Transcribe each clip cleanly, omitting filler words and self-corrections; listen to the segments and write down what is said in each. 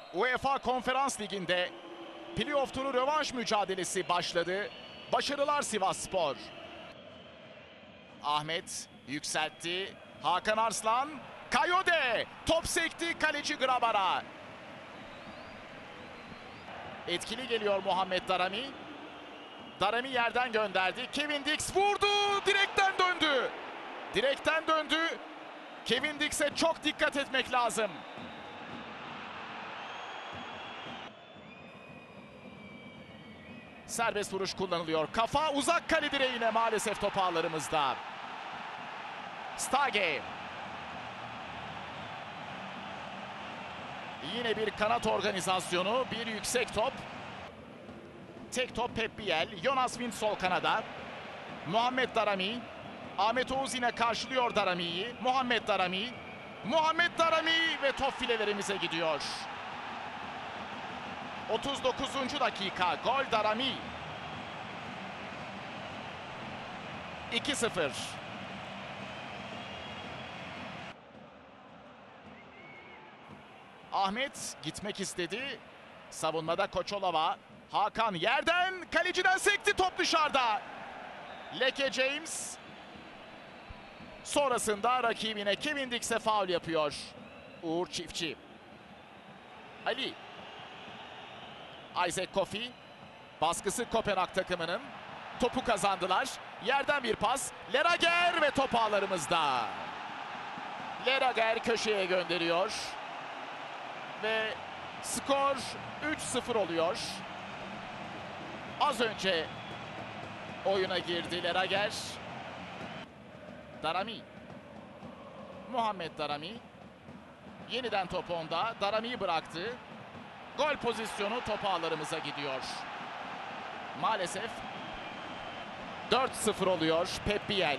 UEFA Konferans Ligi'nde playoff turu rövanş mücadelesi başladı. Başarılar Sivasspor. Ahmet yükseltti. Hakan Arslan. Kayode. Top sekti kaleci Grabar'a. Etkili geliyor Muhammed Darami. Darami yerden gönderdi. Kevin Dix vurdu. Direkten döndü. Direkten döndü. Kevin Dix'e çok dikkat etmek lazım. Serbest vuruş kullanılıyor. Kafa uzak kale direğine maalesef top ağlarımızda. Stage. Yine bir kanat organizasyonu. Bir yüksek top. Tek top Pep Biel. Jonas Wind sol kanada. Muhammed Darami. Ahmet Oğuz yine karşılıyor Darami'yi. Muhammed Darami. Muhammed Darami ve top filelerimize gidiyor. 39. dakika. Gol Darami. 2-0. Ahmet gitmek istedi. Savunmada Koçolava. Hakan yerden, kaleciden sekti, top dışarıda. Leke James. Sonrasında rakibine Kevin Dix'e faul yapıyor. Uğur Çiftçi. Ali. Isaac Kofi. Baskısı Kopenhag takımının. Topu kazandılar. Yerden bir pas. Lerager ve top ağlarımızda. Lerager köşeye gönderiyor. Ve skor 3-0 oluyor. Az önce oyuna girdi Lerager. Darami. Muhammed Darami. Yeniden top onda. Darami'yi bıraktı. Gol pozisyonu top ağlarımıza gidiyor. Maalesef 4-0 oluyor Pep Biel.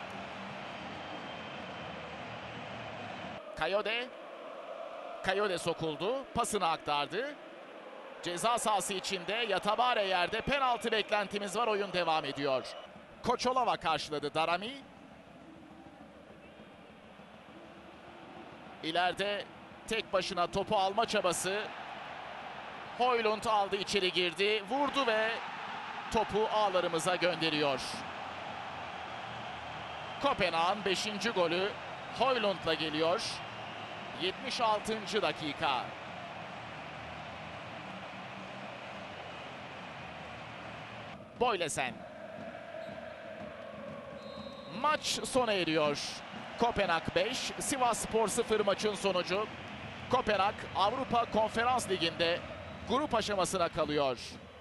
Kayode. Kayode sokuldu. Pasını aktardı. Ceza sahası içinde Yatabare yerde penaltı beklentimiz var. Oyun devam ediyor. Koçolava karşıladı Darami. İleride tek başına topu alma çabası. Højlund aldı, içeri girdi. Vurdu ve topu ağlarımıza gönderiyor. Kopenhag'ın 5. golü Højlund'la geliyor. 76. dakika. Boylesen. Maç sona eriyor. Kopenhag 5, Sivasspor 0 maçın sonucu. Kopenhag Avrupa Konferans Ligi'nde grup aşamasına kalıyor.